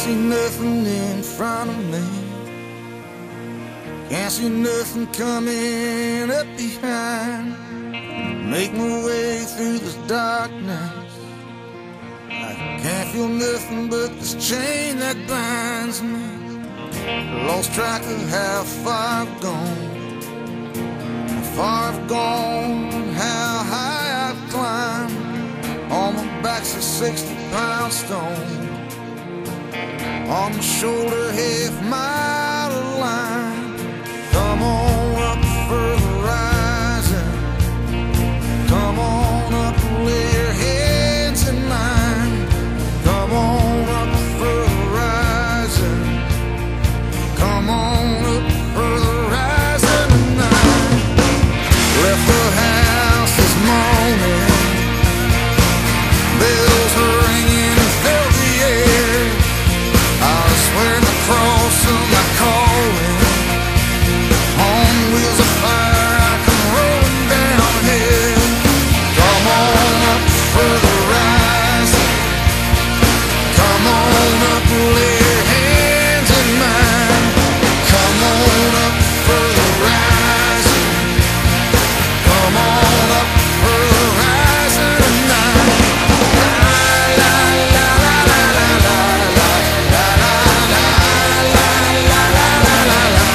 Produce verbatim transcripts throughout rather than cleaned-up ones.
see nothing in front of me. Can't see nothing coming up behind. Make my way through this darkness. I can't feel nothing but this chain that binds me. Lost track of how far I've gone, how far I've gone, how high I've climbed. On my back's a sixty pound stone, on my shoulder half mile of line. Come on up for the rising, come on up and lay your hands in mine. Come on up for the rising, come on up for the rising tonight. Left the house this morning, bells are ringing and fill the air. I was wearing the cross of my calling, on wheels of fire I come rolling downhill. Come on up for the rising, come on up and lay your hands in mine. Come on up for the rising, come on up for the rising tonight. La la la la la la la la la la la la la la la la.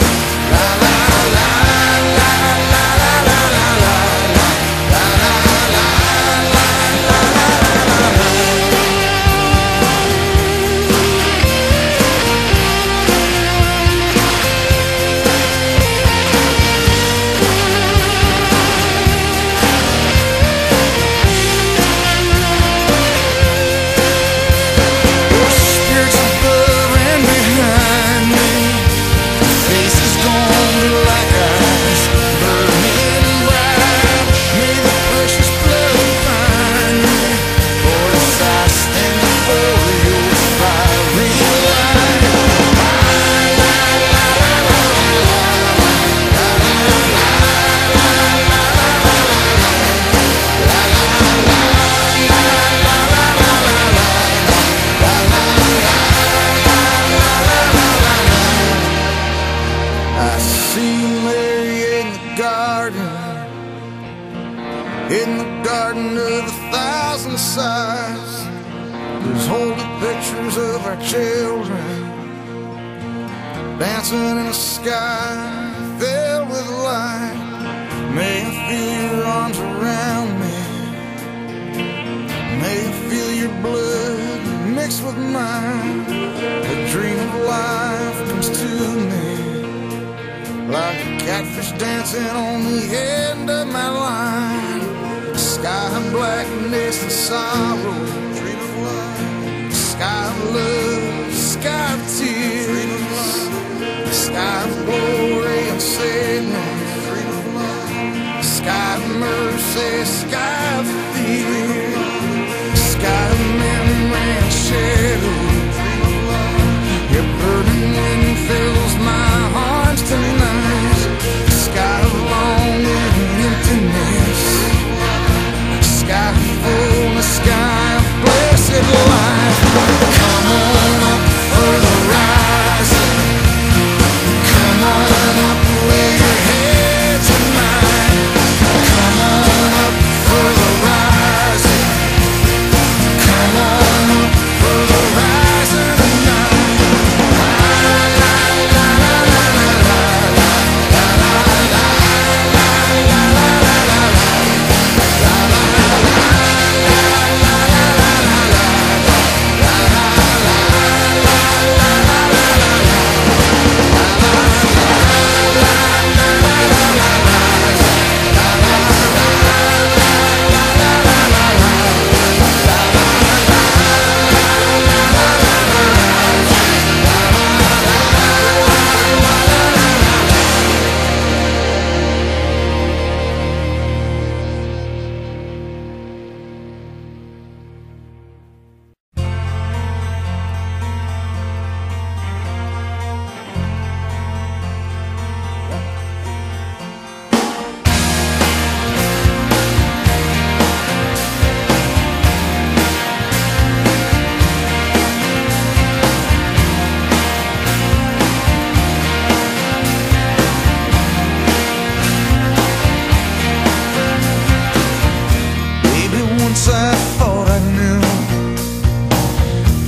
In the garden of a thousand sighs, there's holy pictures of our children dancing in a sky filled with light. May I feel your arms around me, may I feel your blood mixed with mine. A dream of life comes to me, like a catfish dancing on the end of my line. Sky of blackness and sorrow, dream of love. Sky of love, sky of tears, dream of love. Sky of glory and sadness, dream of love. Sky of mercy, sky of fear. Sky of memory and shadow, dream of love. Your burning wind fills my arms tonight. Sky of longing and emptiness, sky full, the sky of blessed life. Come on up for the rising, come on up, lay your heads in mine. Come on up for the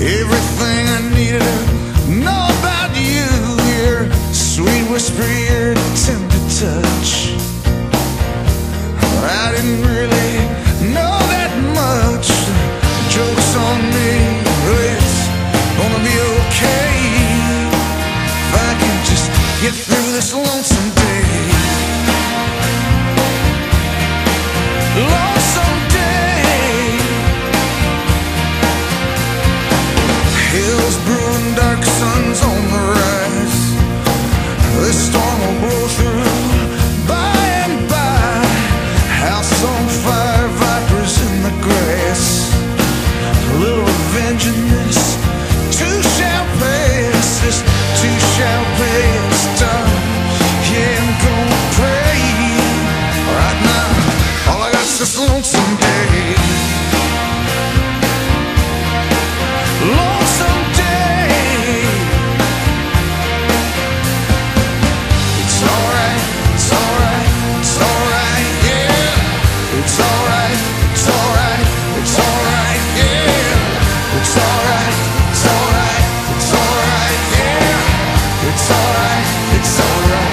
everything I needed to know about you. Your sweet whisper, your tender touch. I didn't really know that much. Joke's on me, but it's gonna be okay if I can just get through this lonesome day. Lonesome day. Hills brewing, dark suns on the rise. This storm will blow through by and by. House on fire, vipers in the grass. A little revenge in this too shall pass. This too shall pass. Time, yeah, I'm gonna pray right now. All I got's this lonesome day. Lonesome day. It's alright, it's alright, it's alright, yeah. It's alright, it's alright, it's alright, yeah. It's alright, it's alright, it's alright, yeah. It's alright, it's alright.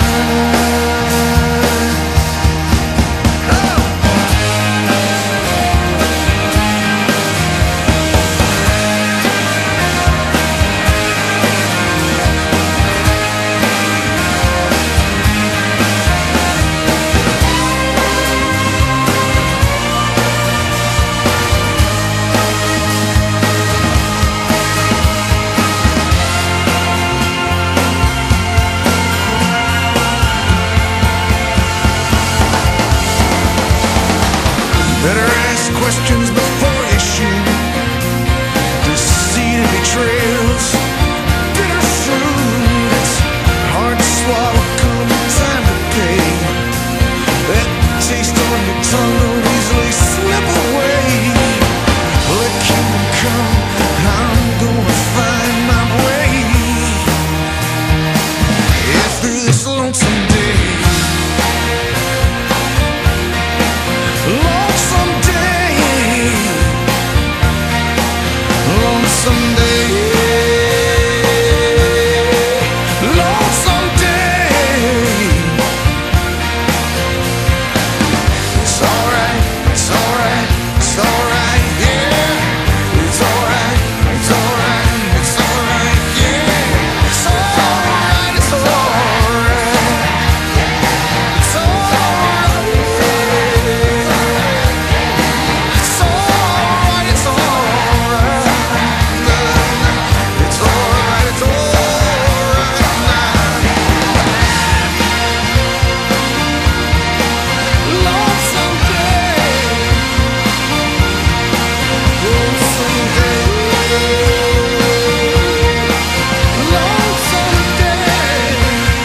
Better ask questions before you shoot. Deceit and betrayals, bitter fruit. It's hard to swallow, come time to pay. That taste on your tongue don't easily slip away. Let kingdom come, I'm gonna find my way. Yeah, through this lonesome day. Lonesome day, lonesome day, lonesome day. It's alright, it's alright, it's alright, yeah. It's alright, it's alright, it's alright, yeah. It's alright, it's alright, it's alright. It's alright, it's alright. It's alright, it's alright now. Lonesome day, lonesome day, lonesome day.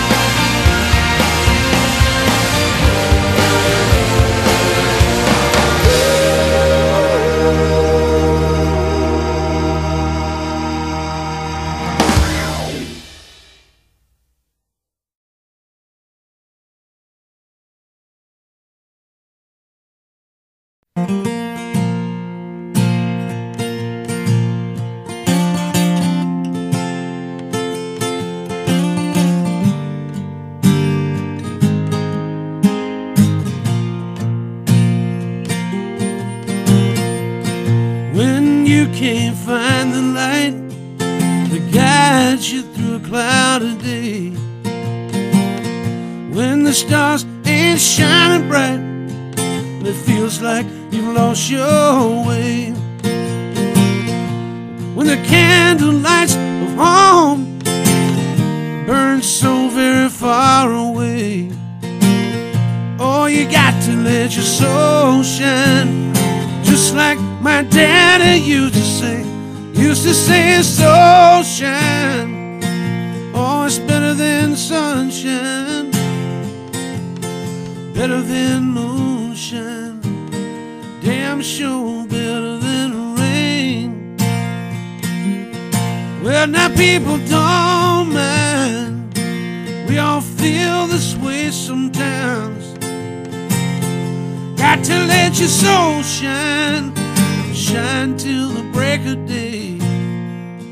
When you can't find the light that guides you through a cloudy day, when the stars ain't shining bright and it feels like you've lost your way, when the candle lights of home burn so very far away, oh, you got to let your soul shine. Just like my daddy used to say, used to say, soul shine. Oh, it's better than sunshine, better than moonshine, damn sure better than rain. Well, now people don't mind, we all feel this way sometimes. Got to let your soul shine, shine till the break of day.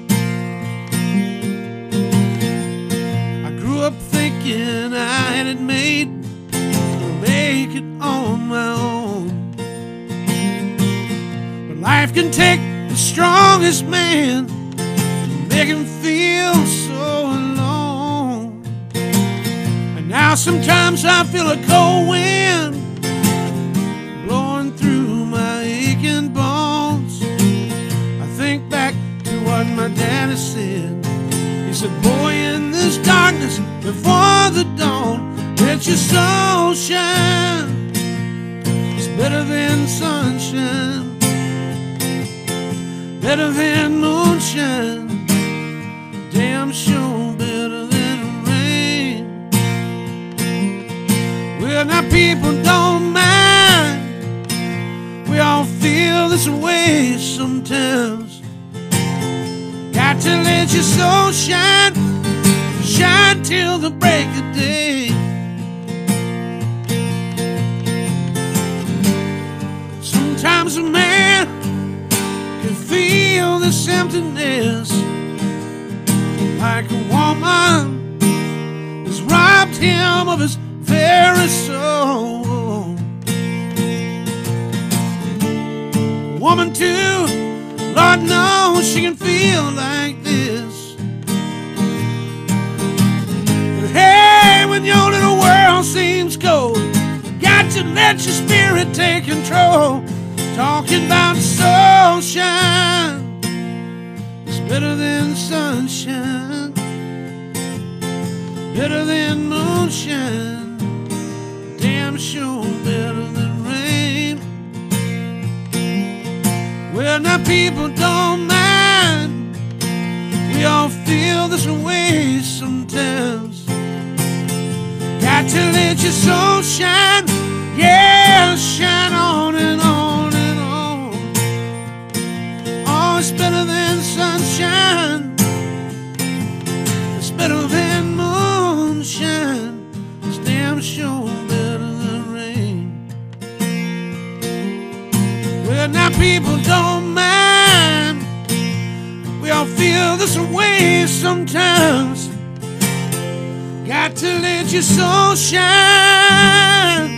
this man, make him feel so alone. And now sometimes I feel a cold wind blowing through my aching bones. I think back to what my daddy said. He said, boy, in this darkness before the dawn, let your soul shine. It's better than sunshine, better than moonshine, damn sure better than rain. Well, now people don't mind, we all feel this way sometimes. Got to let your soul shine, shine till the break of day. Sometimes a man can feel this emptiness, like a woman has robbed him of his very soul. A woman too, Lord knows she can feel like this. But hey, when your little world seems cold, got to let your spirit take control. Talking about soul shine, it's better than sunshine, better than moonshine, damn sure better than rain. Well, now people don't mind, we all feel this way sometimes. Got to let your soul shine, yeah, shine on and on. It's better than sunshine, it's better than moonshine, it's damn sure better than rain. Well, now people don't mind, we all feel this way sometimes. Got to let your soul shine,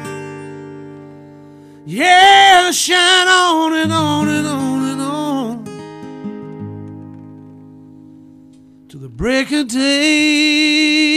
yeah, shine on and on and on and on to the break of day.